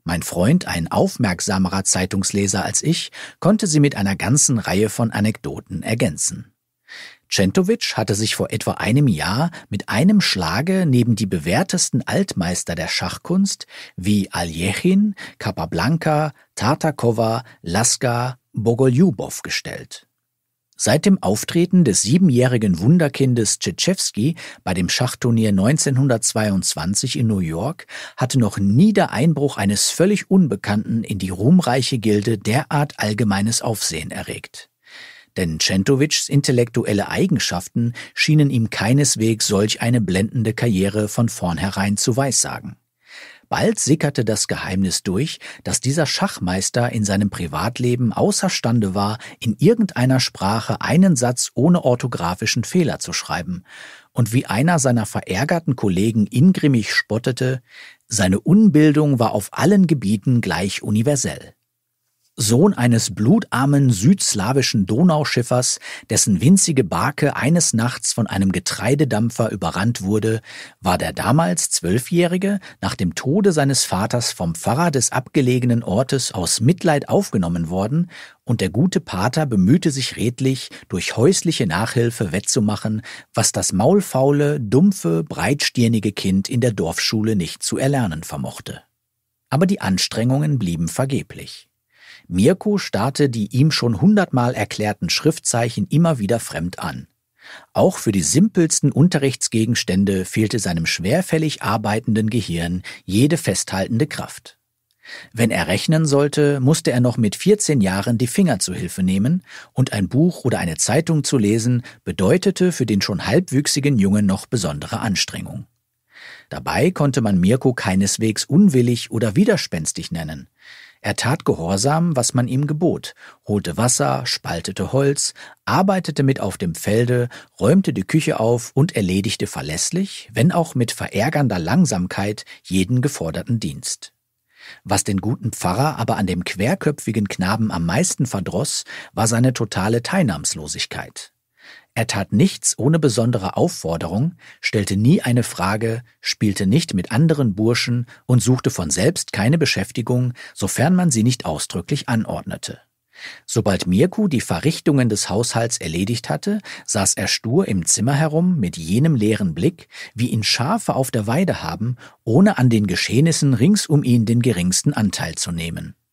Mein Freund, ein aufmerksamerer Zeitungsleser als ich, konnte sie mit einer ganzen Reihe von Anekdoten ergänzen. Centovic hatte sich vor etwa einem Jahr mit einem Schlage neben die bewährtesten Altmeister der Schachkunst wie Aljechin, Capablanca, Tartakowa, Lasker, Bogoljubow gestellt. Seit dem Auftreten des 7-jährigen Wunderkindes Tschetschewski bei dem Schachturnier 1922 in New York hatte noch nie der Einbruch eines völlig Unbekannten in die ruhmreiche Gilde derart allgemeines Aufsehen erregt. Denn Centovics intellektuelle Eigenschaften schienen ihm keineswegs solch eine blendende Karriere von vornherein zu weissagen. Bald sickerte das Geheimnis durch, dass dieser Schachmeister in seinem Privatleben außerstande war, in irgendeiner Sprache einen Satz ohne orthografischen Fehler zu schreiben, und wie einer seiner verärgerten Kollegen ingrimmig spottete, seine Unbildung war auf allen Gebieten gleich universell. Sohn eines blutarmen südslawischen Donauschiffers, dessen winzige Barke eines Nachts von einem Getreidedampfer überrannt wurde, war der damals 12-Jährige nach dem Tode seines Vaters vom Pfarrer des abgelegenen Ortes aus Mitleid aufgenommen worden, und der gute Pater bemühte sich redlich, durch häusliche Nachhilfe wettzumachen, was das maulfaule, dumpfe, breitstirnige Kind in der Dorfschule nicht zu erlernen vermochte. Aber die Anstrengungen blieben vergeblich. Mirko starrte die ihm schon 100-mal erklärten Schriftzeichen immer wieder fremd an. Auch für die simpelsten Unterrichtsgegenstände fehlte seinem schwerfällig arbeitenden Gehirn jede festhaltende Kraft. Wenn er rechnen sollte, musste er noch mit 14 Jahren die Finger zu Hilfe nehmen, und ein Buch oder eine Zeitung zu lesen bedeutete für den schon halbwüchsigen Jungen noch besondere Anstrengung. Dabei konnte man Mirko keineswegs unwillig oder widerspenstig nennen. Er tat gehorsam, was man ihm gebot, holte Wasser, spaltete Holz, arbeitete mit auf dem Felde, räumte die Küche auf und erledigte verlässlich, wenn auch mit verärgernder Langsamkeit, jeden geforderten Dienst. Was den guten Pfarrer aber an dem querköpfigen Knaben am meisten verdross, war seine totale Teilnahmslosigkeit. Er tat nichts ohne besondere Aufforderung, stellte nie eine Frage, spielte nicht mit anderen Burschen und suchte von selbst keine Beschäftigung, sofern man sie nicht ausdrücklich anordnete. Sobald Mirko die Verrichtungen des Haushalts erledigt hatte, saß er stur im Zimmer herum mit jenem leeren Blick, wie ihn Schafe auf der Weide haben, ohne an den Geschehnissen rings um ihn den geringsten Anteil zu nehmen.